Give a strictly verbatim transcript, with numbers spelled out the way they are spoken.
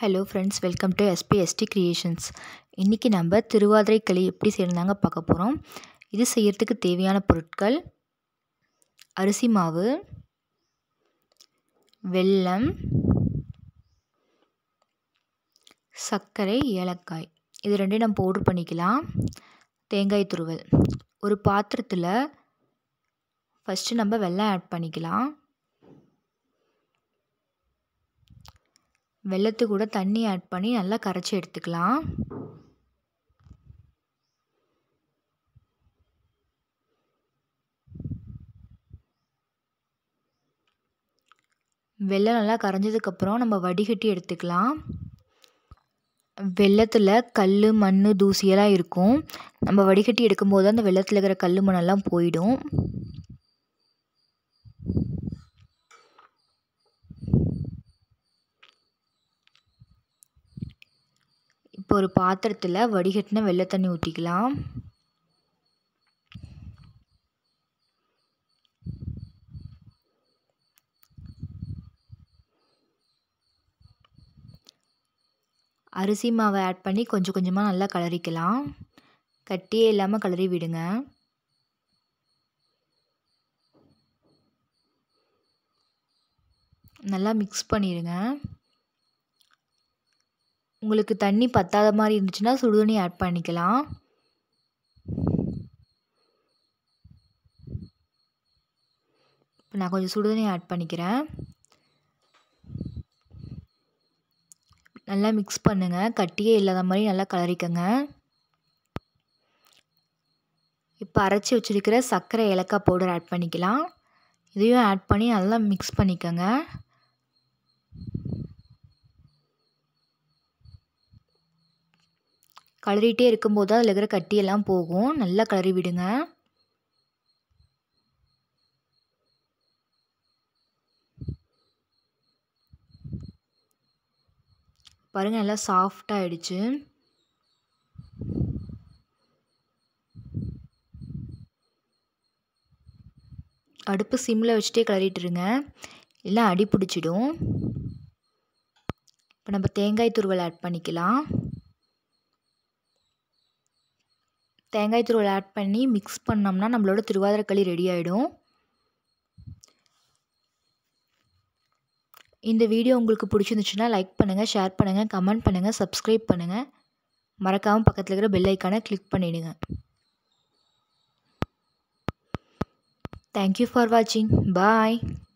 Hello friends, welcome to SPST creations. இன்றைக்கி நம்ம திருவாதிரை களி எப்படி செய்யணுந்தாங்க பார்க்க போகிறோம். இது செய்கிறதுக்கு தேவையான பொருட்கள்: அரிசி மாவு, வெல்லம், சர்க்கரை, ஏலக்காய். இது ரெண்டையும் நம்ம பவுட்ரு பண்ணிக்கலாம். தேங்காய் துருவல். ஒரு பாத்திரத்தில் ஃபஸ்ட்டு நம்ம வெல்லம் ஆட் பண்ணிக்கலாம். வெல்லத்து கூட தண்ணி ஆட் பண்ணி நல்லா கரைச்சி எடுத்துக்கலாம். வெல்லம் நல்லா கரைஞ்சதுக்கப்புறம் நம்ம வடிகட்டி எடுத்துக்கலாம். வெல்லத்தில் கல், மண், தூசியெல்லாம் இருக்கும். நம்ம வடிகட்டி எடுக்கும்போது அந்த வெல்லத்தில் இருக்கிற கல், மண்ணெல்லாம் போயிடும். இப்போ ஒரு பாத்திரத்தில் வடிகட்டின வெள்ளை தண்ணி ஊற்றிக்கலாம். அரிசி மாவை ஆட் பண்ணி கொஞ்சம் கொஞ்சமாக நல்லா கிளறிக்கலாம். கட்டியே இல்லாமல் கிளறி விடுங்க. நல்லா மிக்ஸ் பண்ணிடுங்க. உங்களுக்கு தண்ணி பத்தாத மாதிரி இருந்துச்சுன்னா சுடுதண்ணி ஆட் பண்ணிக்கலாம். இப்போ நான் கொஞ்சம் சுடுதண்ணி ஆட் பண்ணிக்கிறேன். நல்லா மிக்ஸ் பண்ணுங்கள். கட்டியே இல்லாத மாதிரி நல்லா கலரிக்கங்க. இப்போ அரைச்சி வச்சுருக்கிற சர்க்கரை, ஏலக்காய் பவுடர் ஆட் பண்ணிக்கலாம். இதையும் ஆட் பண்ணி நல்லா மிக்ஸ் பண்ணிக்கோங்க. கலரிட்டே இருக்கும்போது அதில் இருக்கிற கட்டியெல்லாம் போகும். நல்லா கலரி விடுங்க. பாருங்கள், நல்லா சாஃப்டாக ஆயிடுச்சு. அடுப்பு சிம்மில் வச்சுட்டே கிளறிட்டுருங்க, இல்லை அடி பிடிச்சிடும். இப்போ நம்ம தேங்காய் துருவல் ஆட் பண்ணிக்கலாம். தேங்காய் துருவல் ஆட் பண்ணி மிக்ஸ் பண்ணோம்னா நம்மளோட திருவாதிரை களி ரெடி ஆகிடும். இந்த வீடியோ உங்களுக்கு பிடிச்சிருந்துச்சுன்னா லைக் பண்ணுங்கள், ஷேர் பண்ணுங்கள், கமெண்ட் பண்ணுங்கள், சப்ஸ்கிரைப் பண்ணுங்கள். மறக்காமல் பக்கத்தில் இருக்கிற பெல் ஐக்கானை கிளிக் பண்ணிவிடுங்க. தேங்க்யூ ஃபார் வாட்சிங். பாய்.